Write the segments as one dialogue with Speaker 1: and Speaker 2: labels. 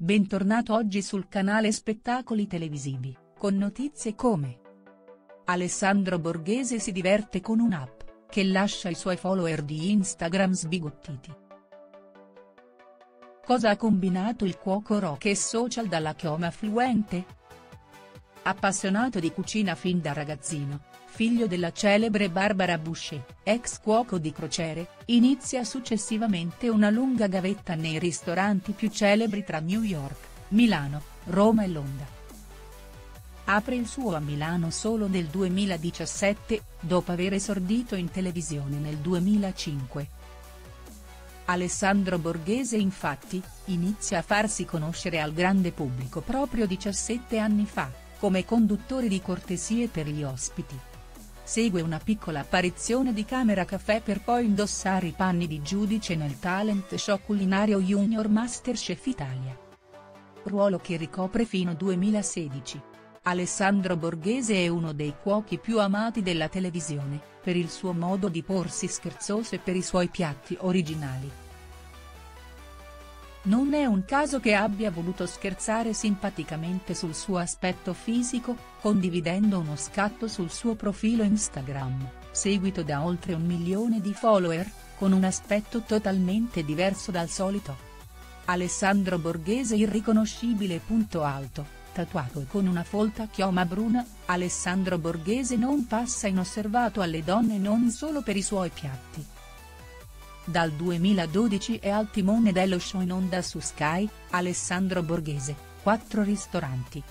Speaker 1: Bentornato oggi sul canale Spettacoli Televisivi, con notizie come: Alessandro Borghese si diverte con un'app, che lascia i suoi follower di Instagram sbigottiti. Cosa ha combinato il cuoco rock e social dalla chioma fluente? Appassionato di cucina fin da ragazzino, figlio della celebre Barbara Boucher, ex cuoco di crociere, inizia successivamente una lunga gavetta nei ristoranti più celebri tra New York, Milano, Roma e Londra. Apre il suo a Milano solo nel 2017, dopo aver esordito in televisione nel 2005. Alessandro Borghese infatti, inizia a farsi conoscere al grande pubblico proprio 17 anni fa, come conduttore di cortesie per gli ospiti. Segue una piccola apparizione di Camera Caffè per poi indossare i panni di giudice nel talent show culinario Junior MasterChef Italia. Ruolo che ricopre fino 2016. Alessandro Borghese è uno dei cuochi più amati della televisione, per il suo modo di porsi scherzoso e per i suoi piatti originali. Non è un caso che abbia voluto scherzare simpaticamente sul suo aspetto fisico, condividendo uno scatto sul suo profilo Instagram, seguito da oltre 1 milione di follower, con un aspetto totalmente diverso dal solito. Alessandro Borghese irriconoscibile. Alto, tatuato e con una folta chioma bruna, Alessandro Borghese non passa inosservato alle donne non solo per i suoi piatti. Dal 2012 è al timone dello show in onda su Sky, Alessandro Borghese, 4 ristoranti.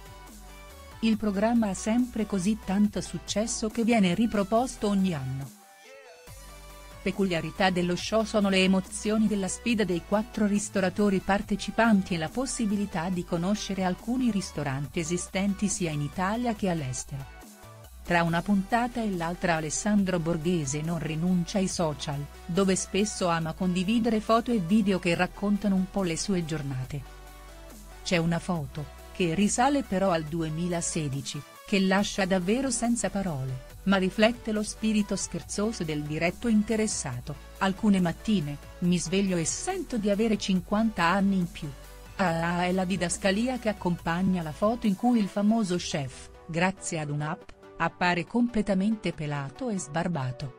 Speaker 1: Il programma ha sempre così tanto successo che viene riproposto ogni anno. Peculiarità dello show sono le emozioni della sfida dei 4 ristoratori partecipanti e la possibilità di conoscere alcuni ristoranti esistenti sia in Italia che all'estero. Tra una puntata e l'altra Alessandro Borghese non rinuncia ai social, dove spesso ama condividere foto e video che raccontano un po' le sue giornate. C'è una foto, che risale però al 2016, che lascia davvero senza parole, ma riflette lo spirito scherzoso del diretto interessato: alcune mattine, mi sveglio e sento di avere 50 anni in più. È la didascalia che accompagna la foto in cui il famoso chef, grazie ad un'app, appare completamente pelato e sbarbato.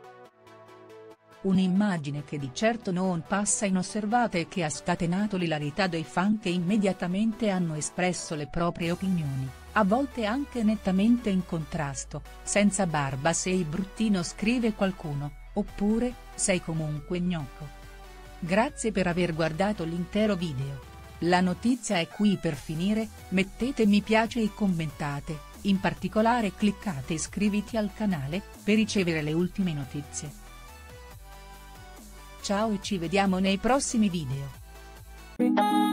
Speaker 1: Un'immagine che di certo non passa inosservata e che ha scatenato l'ilarità dei fan che immediatamente hanno espresso le proprie opinioni, a volte anche nettamente in contrasto: senza barba sei bruttino, scrive qualcuno, oppure, sei comunque gnocco. Grazie per aver guardato l'intero video. La notizia è qui per finire, mettete mi piace e commentate. In particolare cliccate iscriviti al canale, per ricevere le ultime notizie. Ciao e ci vediamo nei prossimi video.